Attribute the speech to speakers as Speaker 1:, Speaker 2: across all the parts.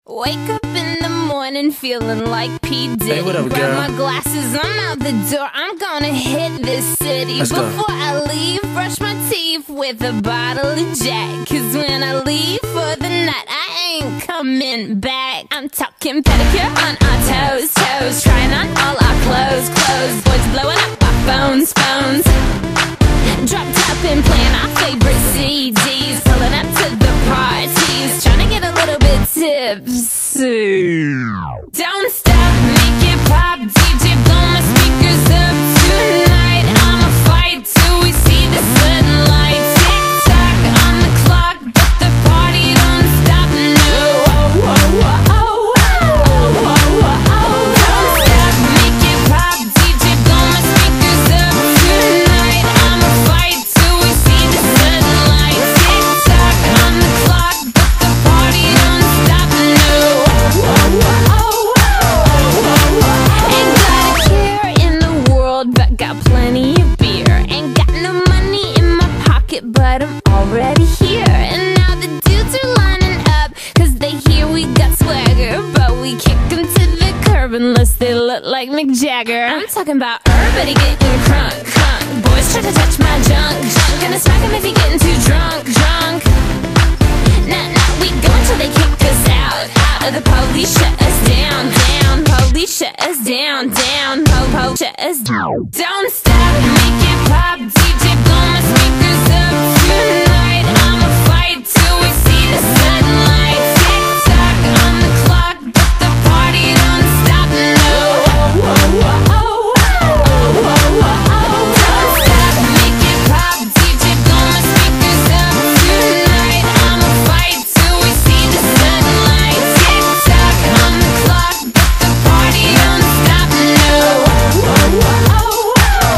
Speaker 1: Wake up in the morning feeling like P. Diddy.
Speaker 2: Hey, what up,
Speaker 1: Grab
Speaker 2: girl?
Speaker 1: my glasses, I'm out the door. I'm gonna hit this city.
Speaker 2: Let's go.
Speaker 1: Before I leave, brush my teeth with a bottle of Jack. Cause when I leave for the night, I ain't coming back. I'm talking pedicure on our toes, toes. Trying on all our clothes, clothes. Boys blowing up our phones, phones. Drop top and playing our favorite CDs. Pulling up to the parties, trying to get a little bit tipsy. Don't stop, make it pop, DJ blow my speakers up tonight. I'ma fight till we see the sunlight. Tick tock on the clock, but the party don't stop. No, oh, oh, oh, oh, oh, oh, oh, oh. Don't stop, make it pop, DJ blow my speakers up tonight. I'ma fight till we see the sunlight. Tick tock on the clock, but the party don't stop. No, oh, oh, oh, oh. Ain't got a care in the world, but got plenty of beer. Ain't got no money in my pocket, but I'm already here. And now the dudes are lining up, cause they hear we got swagger. But we kick them to the curb unless they look like Mick Jagger. I'm talking about everybody getting crunk, crunk. Boys try to touch my junk, junk. Gonna smack him if he getting too drunk, drunk. Nah, nah, we go until they kick us out, out. The police shut us down, down. Police shut us down, down. Po-po shut us down. Don't stop, make it pop, DJ blow my speakers up tonight. I'ma fight till we see the sunlight. Tick tock on the clock, but the party don't stop. No, oh, oh, oh, oh, oh, oh, oh, oh. Don't stop, make it pop, DJ blow my speakers up tonight. I'ma fight till we see the sunlight. Tick tock on the clock, but the party don't stop. No, oh, oh, oh, oh.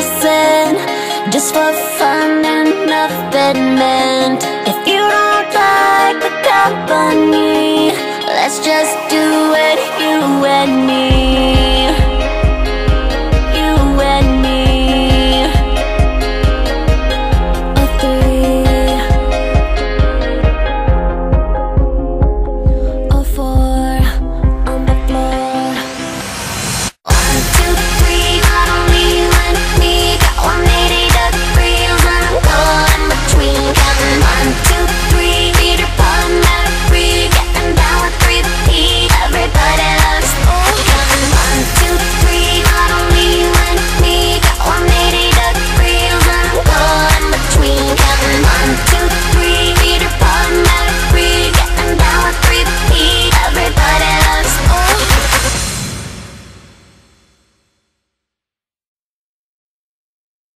Speaker 1: dancing just for fun and nothing meant. If you don't like the company, let's just do it, you and me.